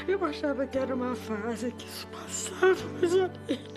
Eu achava que era uma fase que isso passava, mas já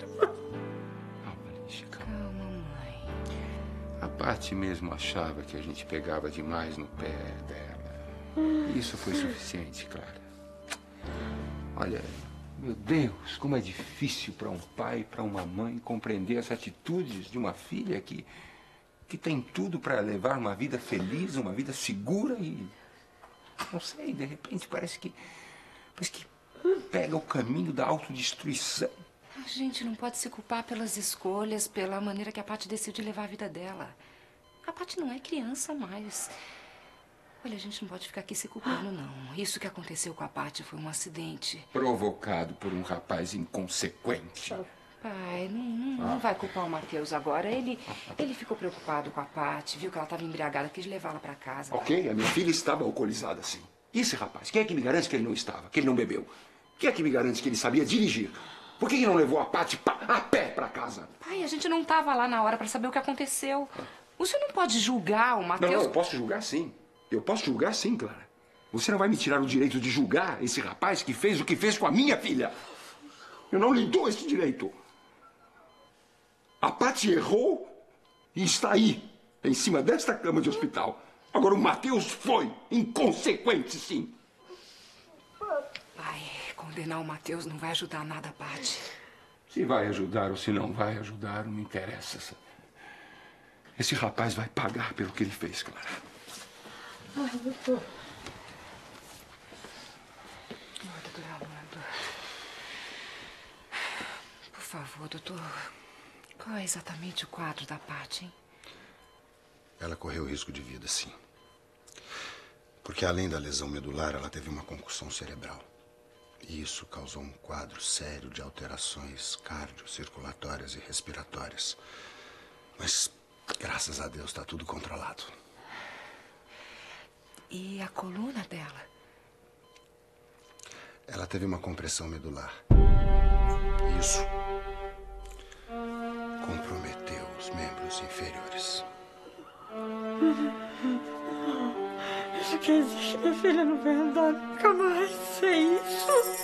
Calma, mãe. A Paty mesmo achava que a gente pegava demais no pé dela. Isso foi suficiente, Clara. Olha, meu Deus, como é difícil para um pai e para uma mãe compreender as atitudes de uma filha que tem tudo para levar uma vida feliz, uma vida segura e... Não sei, de repente parece que pega o caminho da autodestruição. A gente não pode se culpar pelas escolhas, pela maneira que a Paty decidiu levar a vida dela. A Paty não é criança mais. Olha, a gente não pode ficar aqui se culpando, não. Isso que aconteceu com a Paty foi um acidente. Provocado por um rapaz inconsequente. Pai, não vai culpar o Matheus agora. Ele ficou preocupado com a Paty, viu que ela estava embriagada, quis levá-la para casa. Ok, a minha filha estava alcoolizada, sim. E esse rapaz, quem é que me garante que ele não estava, que ele não bebeu? Quem é que me garante que ele sabia dirigir? Por que não levou a Paty a pé para casa? Pai, a gente não estava lá na hora para saber o que aconteceu. O senhor não pode julgar o Matheus... Não, eu posso julgar, sim. Eu posso julgar, sim, Clara. Você não vai me tirar o direito de julgar esse rapaz que fez o que fez com a minha filha. Eu não lhe dou esse direito. A Paty errou e está aí, em cima desta cama de hospital. Agora o Matheus foi inconsequente, sim. Pai, condenar o Matheus não vai ajudar nada a Paty. Se vai ajudar ou se não vai ajudar, não me interessa. Esse rapaz vai pagar pelo que ele fez, Clara. Ai, doutor. Doutor Armando. Por favor, doutor. Qual é exatamente o quadro da Paty, hein? Ela correu risco de vida, sim. Porque além da lesão medular, ela teve uma concussão cerebral. E isso causou um quadro sério de alterações cardiocirculatórias e respiratórias. Mas, graças a Deus, está tudo controlado. E a coluna dela? Ela teve uma compressão medular. Isso comprometeu os membros inferiores. Isso quer dizer que minha filha não vai andar nunca mais, é isso?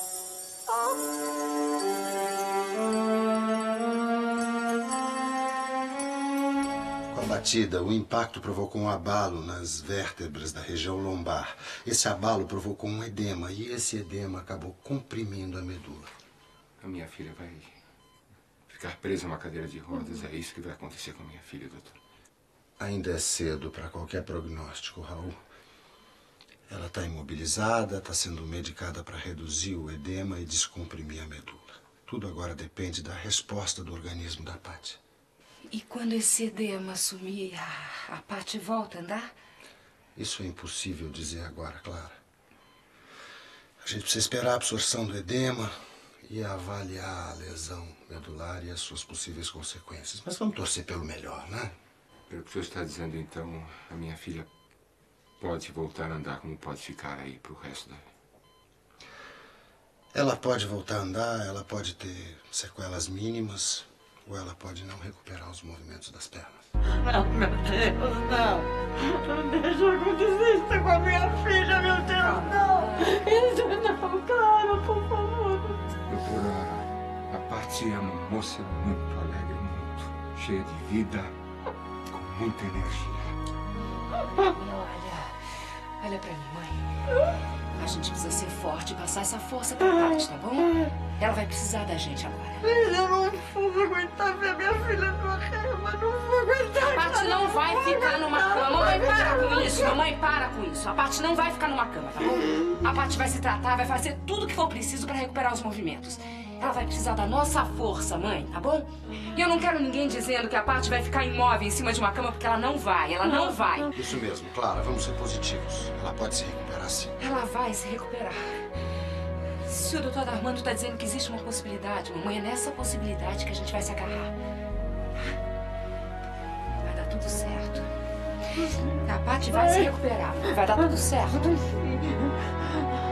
Com a batida, o impacto provocou um abalo nas vértebras da região lombar. Esse abalo provocou um edema e esse edema acabou comprimindo a medula. A minha filha vai ficar presa numa cadeira de rodas. É isso que vai acontecer com a minha filha, doutor. Ainda é cedo para qualquer prognóstico, Raul. Ela está imobilizada, está sendo medicada para reduzir o edema e descomprimir a medula. Tudo agora depende da resposta do organismo da Paty. E quando esse edema sumir, a Paty volta a andar? Isso é impossível dizer agora, Clara. A gente precisa esperar a absorção do edema e avaliar a lesão medular e as suas possíveis consequências. Mas vamos torcer pelo melhor, né? Pelo que o senhor está dizendo, então, a minha filha pode voltar a andar como pode ficar aí pro resto da vida. Ela pode voltar a andar, ela pode ter sequelas mínimas, ou ela pode não recuperar os movimentos das pernas. Não, meu Deus, não. Não deixa acontecer isso com a minha filha, meu Deus, não. Isso não, claro, por favor. Doutora, a Paty é uma moça muito alegre, muito cheia de vida, com muita energia. Olha pra mim, mãe. A gente precisa ser forte e passar essa força pra Paty, tá bom? Ela vai precisar da gente agora. Mas eu não vou aguentar ver minha filha numa cama, não vou aguentar. A Paty não vai ficar numa cama. Mamãe, para com isso. Mamãe, para com isso. A Paty não vai ficar numa cama, tá bom? A Paty vai se tratar, vai fazer tudo o que for preciso pra recuperar os movimentos. Ela vai precisar da nossa força, mãe, tá bom? E eu não quero ninguém dizendo que a Paty vai ficar imóvel em cima de uma cama, porque ela não vai, não vai. Isso mesmo, Clara, vamos ser positivos. Ela pode se recuperar, sim. Ela vai se recuperar. Se o doutor Armando tá dizendo que existe uma possibilidade, mamãe, é nessa possibilidade que a gente vai se agarrar. Vai dar tudo certo. A Paty vai se recuperar. Vai dar tudo certo.